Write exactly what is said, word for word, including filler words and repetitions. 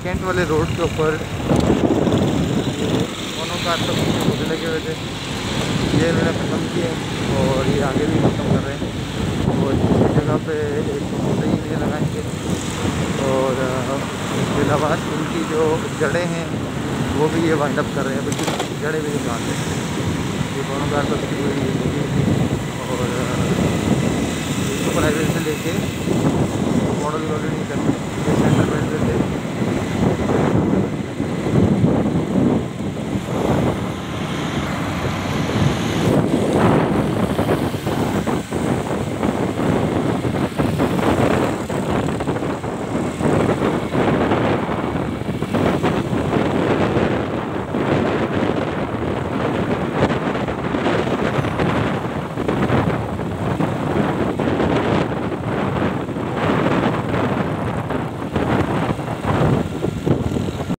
Cantt वाले road के ऊपर कोनोकार्पस के पौधे लगे हुए थे, ये इन्होंने ख़त्म किए और ये आगे भी ख़त्म कर रहे हैं। और इस जगह पे एक तो पौधे ही नहीं लगाएंगे और इसके अलावा इनकी जो जड़ें हैं वो भी ये वाइंड अप कर रहे हैं, बिल्कुल जड़ें भी निकाल रहे हैं। ये कोनोकार्पस की पूरी और इसको प्राइवेट से लेके